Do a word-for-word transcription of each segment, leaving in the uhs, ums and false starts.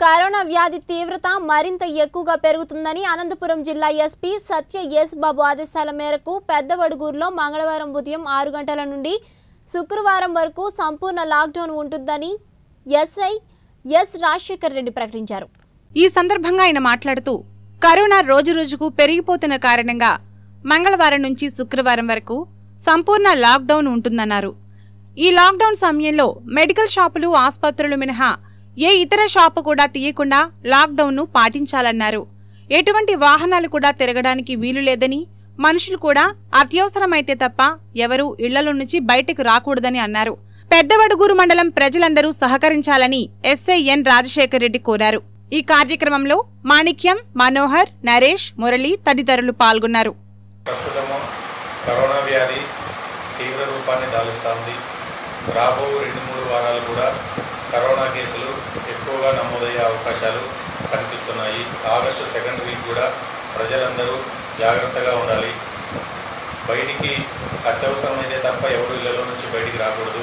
Corona వ్యాధి తీవ్రత మరింత ఎక్కువగా పెరుగుతుందని అనంతపురం జిల్లా ఎస్పీ సత్య ఎస్ బాబు ఆదేశాల మేరకు పెద్దవడుగూరులో మంగళవారం ఉదయం ఆరు గంటల నుండి శుక్రవారం వరకు సంపూర్ణ లాక్డౌన్ ఉంటుందని ఎస్ఐ ఎస్ రాజశేఖర్ రెడ్డి ప్రకటించారు। ఈ సందర్భంగా ఆయన మాట్లాడుతూ కరోనా రోజురోజుకు పెరిగిపోతున్న కారణంగా మంగళవారం నుంచి శుక్రవారం వరకు సంపూర్ణ లాక్డౌన్ ఉంటుందన్నారు। ఈ లాక్డౌన్ సమయంలో మెడికల్ షాపులు ఆసుపత్రులు మినహా ఏ ఇతర షాపు కూడా తీయకుండా లాక్డౌన్ ను పాటించాలన్నారు। ఎటువంటి వాహనాలు కూడా తిరగడానికి వీలు లేదని, మనుషులు కూడా అత్యవసరమైతే తప్ప ఎవరూ ఇళ్లలో నుంచి బయటకు రాకూడదని అన్నారు। పెద్దవడుగూరు మండలం ప్రజలందరూ సహకరించాలని ఎస్ఐ ఎన్ రాజశేఖర్ రెడ్డి కోరారు। ఈ కార్యక్రమంలో మాణిక్యం, మనోహర్, నరేష్, మురళి తదితరులు పాల్గొన్నారు। ప్రస్తుతము కరోనా వ్యాధి తీవ్ర రూపాన్ని దాలుస్తోంది। రాబో రెండు మూడు వారాలు కూడా కరోనా కేసులు ఎక్కువగా నమోదయ్యే అవకాశాలు కనిపిస్తున్నాయి। ఆగస్టు సెకండ్ వీక్ కూడా ప్రజలందరూ జాగ్రత్తగా ఉండాలి। బయటికి అత్యవసరమైతే తప్ప ఎవరు ఇళ్లలో నుంచి బయటికి రాకూడదు।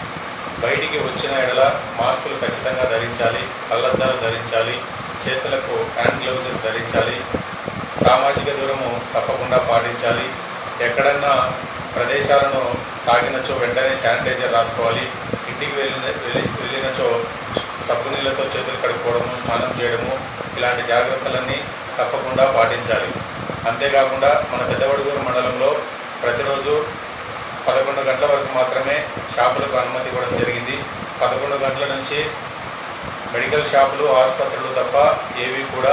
బయటికి వచ్చిన ఎడల మాస్కులు ఖచ్చితంగా ధరించాలి, కళ్ళద్దాలు ధరించాలి, చేతులకు హ్యాండ్ గ్లౌజెస్ ధరించాలి, సామాజిక దూరము తప్పకుండా పాటించాలి। ఎక్కడన్నా ప్రదేశాలను తాకినచో వెంటనే శానిటైజర్ రాసుకోవాలి। ఇంటికి వెళ్ళిన వెళ్ళినచో సబ్బు నీళ్ళతో చేతులు కడుక్కోవడము, స్నానం చేయడము ఇలాంటి జాగ్రత్తలన్నీ తప్పకుండా పాటించాలి। అంతేకాకుండా మన పెద్దవడుగూరు మండలంలో ప్రతిరోజు పదకొండు గంటల వరకు మాత్రమే షాపులకు అనుమతి ఇవ్వడం జరిగింది। పదకొండు గంటల నుంచి మెడికల్ షాపులు, ఆసుపత్రులు తప్ప ఏవి కూడా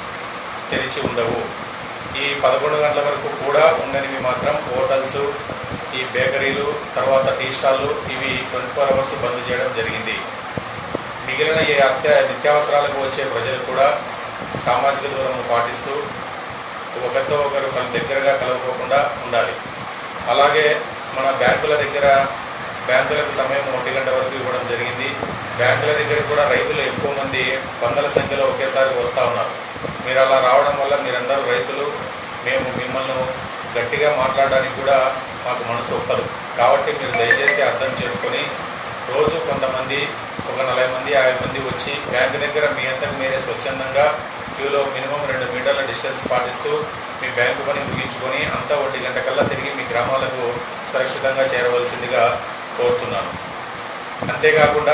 తెరిచి ఉండవు। ఈ పదకొండు గంటల వరకు కూడా ఉండనివి మాత్రం హోటల్స్, ఈ బేకరీలు, తర్వాత టీ స్టాళ్ళు ఇవి ట్వంటీ ఫోర్ అవర్స్ బంద్ చేయడం జరిగింది। మిగిలిన ఈ అత్య నిత్యావసరాలకు వచ్చే ప్రజలు కూడా సామాజిక దూరం పాటిస్తూ ఒకరితో ఒకరు దగ్గరగా కలుపుకోకుండా ఉండాలి। అలాగే మన బ్యాంకుల దగ్గర బ్యాంకులకు సమయం ఒంటి గంట వరకు ఇవ్వడం జరిగింది। బ్యాంకుల దగ్గర కూడా రైతులు ఎక్కువ మంది వందల సంఖ్యలో ఒకేసారి వస్తూ ఉన్నారు। మీరు అలా రావడం వల్ల మీరందరూ రైతులు మేము మిమ్మల్ని గట్టిగా మాట్లాడడానికి కూడా మాకు మనసు ఒప్పదు। కాబట్టి మీరు దయచేసి అర్థం చేసుకొని రోజు కొంతమంది ఒక నలభై మంది యాభై మంది వచ్చి బ్యాంకు దగ్గర మీ అంతకు మీరే స్వచ్ఛందంగా క్యూలో మినిమం రెండు మీటర్ల డిస్టెన్స్ పాటిస్తూ మీ బ్యాంకు పని ముగించుకొని అంతా ఒంటి గంట కల్లా తిరిగి మీ గ్రామాలకు సురక్షితంగా చేరవలసిందిగా కోరుతున్నాను। అంతేకాకుండా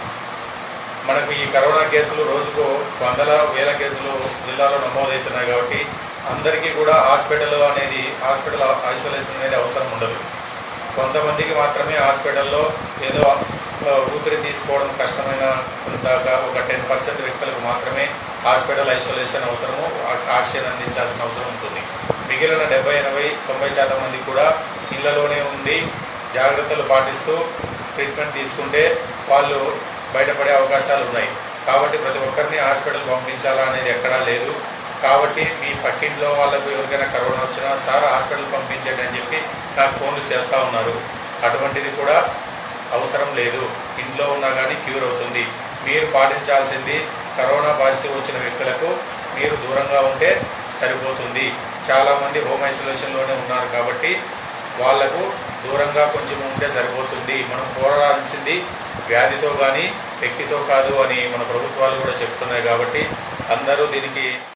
మనకు ఈ కరోనా కేసులు రోజుకు వందల వేల కేసులు జిల్లాలో నమోదవుతున్నాయి కాబట్టి అందరికీ కూడా హాస్పిటల్ అనేది హాస్పిటల్ ఐసోలేషన్ అనేది అవసరం ఉండదు। కొంతమందికి మాత్రమే హాస్పిటల్లో ఏదో ఊపిరి తీసుకోవడం కష్టమైన కొంతగా ఒక టెన్ పర్సెంట్ వ్యక్తులకు మాత్రమే హాస్పిటల్ ఐసోలేషన్ అవసరము, ఆక్సిజన్ అందించాల్సిన అవసరం ఉంటుంది। మిగిలిన డెబ్బై ఎనభై తొంభై శాతం మంది కూడా ఇళ్లలోనే ఉండి జాగ్రత్తలు పాటిస్తూ ట్రీట్మెంట్ తీసుకుంటే వాళ్ళు బయటపడే అవకాశాలు ఉన్నాయి। కాబట్టి ప్రతి ఒక్కరిని హాస్పిటల్ పంపించాలా అనేది ఎక్కడా లేదు। కాబట్టి మీ పక్కింట్లో వాళ్ళకు ఎవరికైనా కరోనా వచ్చినా సార్ హాస్పిటల్ పంపించండి అని చెప్పి నాకు ఫోన్లు చేస్తూ ఉన్నారు। అటువంటిది కూడా అవసరం లేదు, ఇంట్లో ఉన్నా కానీ క్యూర్ అవుతుంది। మీరు పాటించాల్సింది కరోనా పాజిటివ్ వచ్చిన వ్యక్తులకు మీరు దూరంగా ఉంటే సరిపోతుంది। చాలామంది హోమ్ ఐసోలేషన్లోనే ఉన్నారు కాబట్టి వాళ్లకు దూరంగా కొంచెం ఉంటే సరిపోతుంది। మనం పోరాడాల్సింది వ్యాధితో కానీ వ్యక్తితో కాదు అని మన ప్రభుత్వాలు కూడా చెప్తున్నాయి। కాబట్టి అందరూ దీనికి